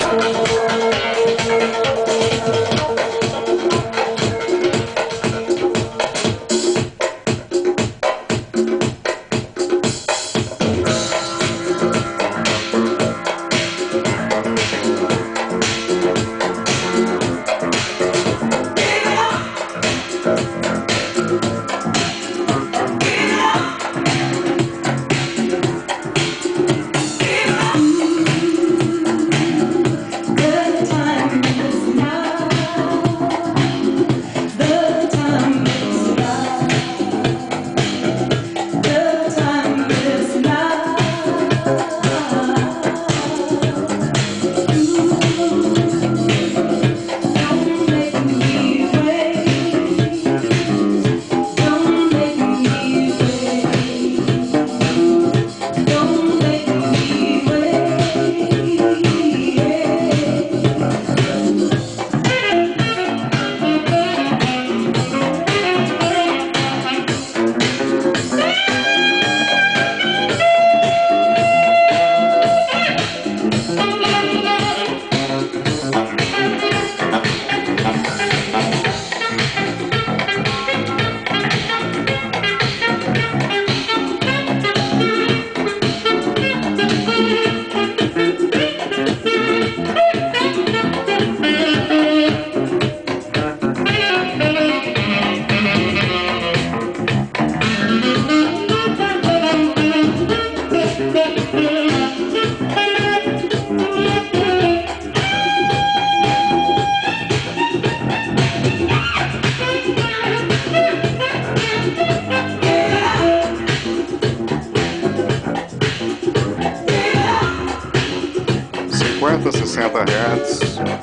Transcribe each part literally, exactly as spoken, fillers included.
cinquenta, sessenta hertz,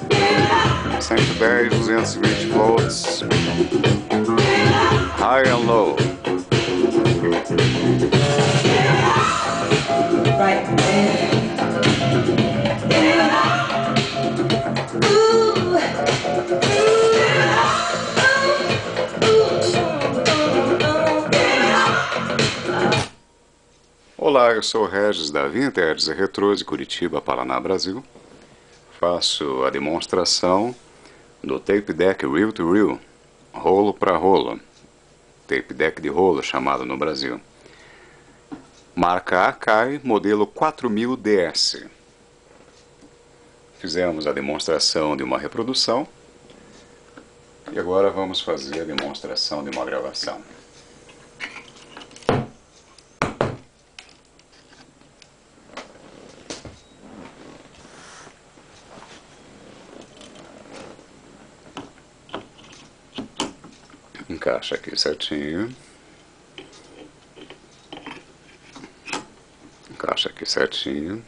cento e dez, duzentos e vinte volts, high and low. Olá, eu sou o Regis da Vintage Retro de Curitiba, Paraná, Brasil. Faço a demonstração do tape deck reel to reel, rolo para rolo, tape deck de rolo chamado no Brasil. Marca Akai, modelo quatro mil D S. Fizemos a demonstração de uma reprodução e agora vamos fazer a demonstração de uma gravação. Encaixa aqui certinho. Encaixa aqui certinho.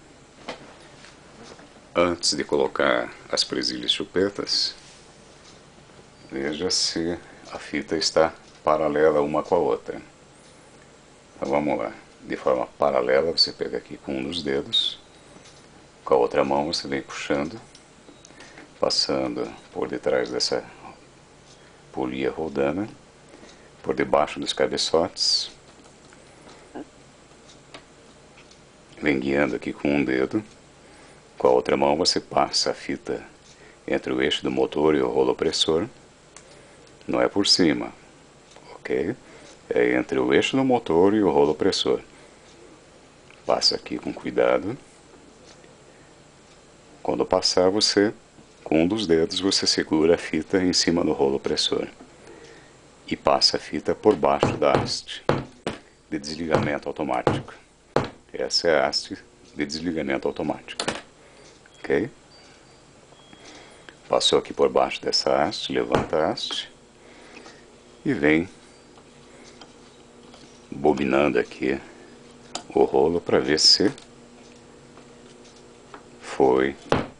Antes de colocar as presilhas chupetas, veja se a fita está paralela uma com a outra. Então vamos lá. De forma paralela, você pega aqui com um dos dedos. Com a outra mão você vem puxando, passando por detrás dessa polia rodana, por debaixo dos cabeçotes, vem guiando aqui com um dedo, com a outra mão você passa a fita entre o eixo do motor e o rolo opressor, não é por cima, ok? É entre o eixo do motor e o rolo opressor. Passa aqui com cuidado. Quando passar, você com um dos dedos você segura a fita em cima do rolo opressor e passa a fita por baixo da haste de desligamento automático. Essa é a haste de desligamento automático. Ok? Passou aqui por baixo dessa haste, levanta a haste e vem bobinando aqui o rolo para ver se foi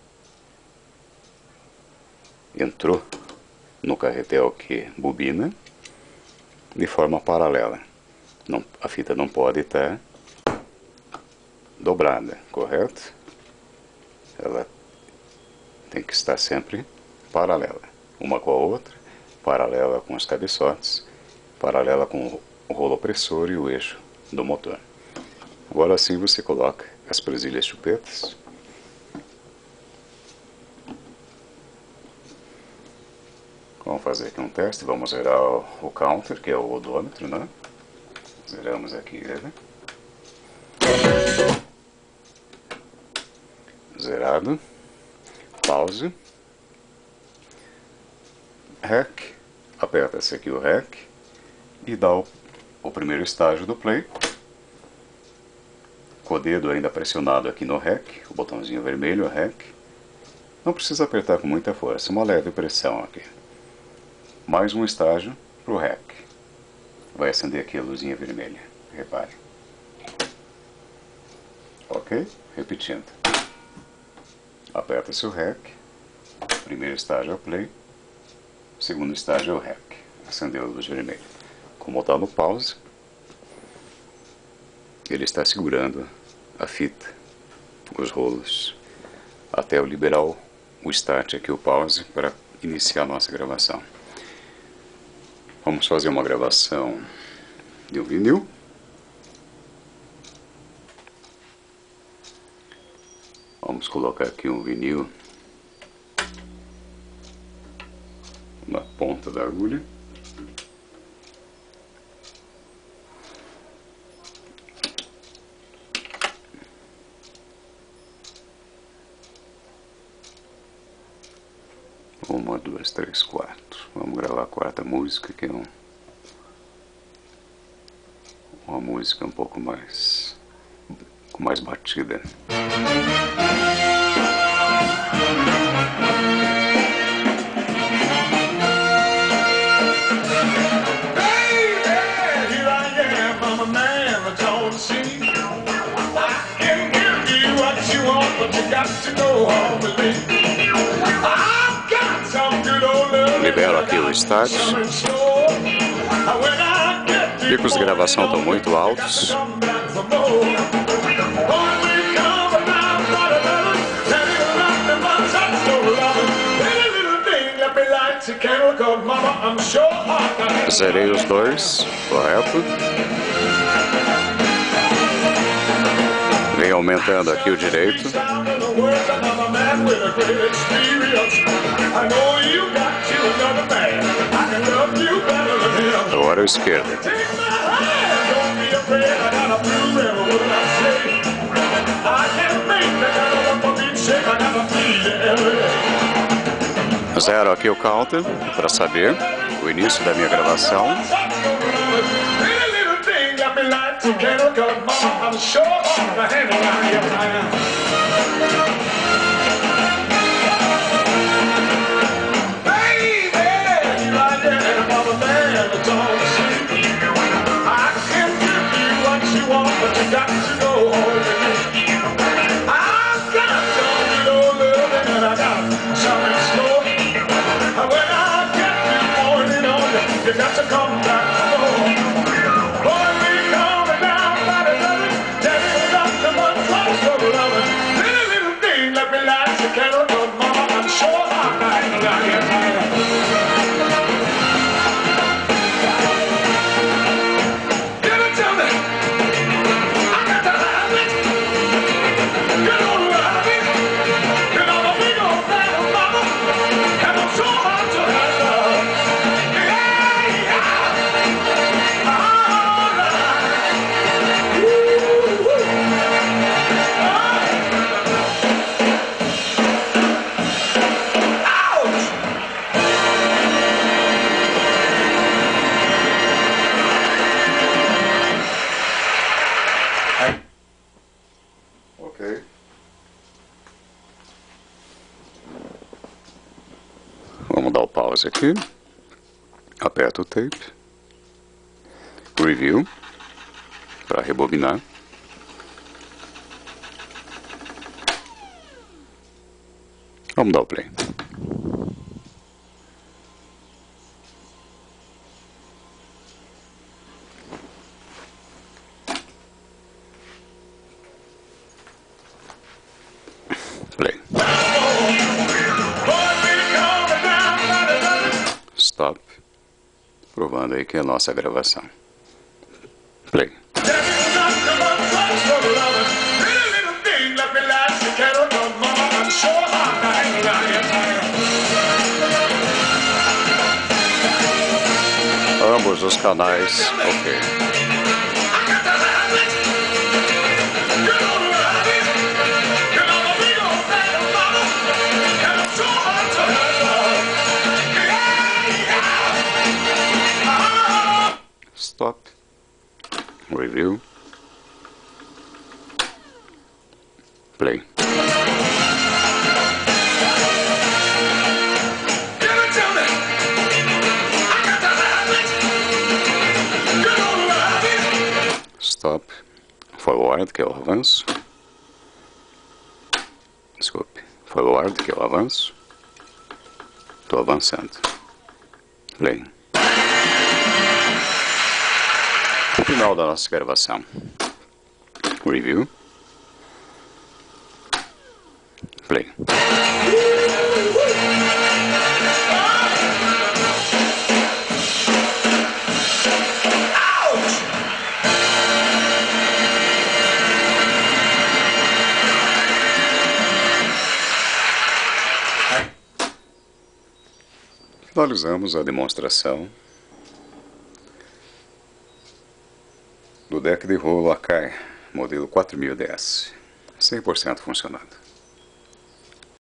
entrou no carretel que bobina de forma paralela. Não, a fita não pode estar dobrada, correto? Ela tem que estar sempre paralela, uma com a outra, paralela com os cabeçotes, paralela com o rolo opressor e o eixo do motor. Agora sim você coloca as presilhas chupetas. Vamos fazer aqui um teste, vamos zerar o, o counter, que é o odômetro, né? Zeramos aqui ele. Zerado. Pause. Rec. Aperta-se aqui o Rec e dá o, o primeiro estágio do play. Com o dedo ainda pressionado aqui no Rec, o botãozinho vermelho, Rec. Não precisa apertar com muita força, uma leve pressão aqui. Mais um estágio para o Rec. Vai acender aqui a luzinha vermelha, repare. Ok? Repetindo. Aperta-se o Rec. Primeiro estágio é o play. Segundo estágio é o Rec. Acendeu a luz vermelha. Como está no pause, ele está segurando a fita, os rolos, até eu liberar o start aqui, o pause, para iniciar a nossa gravação. Vamos fazer uma gravação de um vinil. Vamos colocar aqui um vinil na ponta da agulha. Uma, duas, três, quatro. Vamos gravar a quarta música, que é um, uma música um pouco mais, com mais batida. Libero aqui o start. Picos de gravação estão muito altos. Zerei os dois, correto. Vem aumentando aqui o direito. Agora o esquerdo. Zero aqui o counter para saber o início da minha gravação. Ok. Vamos dar o pause aqui. Aperta o tape. Review. Para rebobinar. Vamos dar o play. Play. Stop. Provando aí que é a nossa gravação. Play. os canais, ok. Stop. Review. Play. Stop. Forward, que é o avanço. Desculpe. Forward, que é o avanço. Estou avançando. Play. Final da nossa gravação. Review. Play. Finalizamos a demonstração do deck de rolo Akai, modelo quatro mil dez, cem por cento funcionando.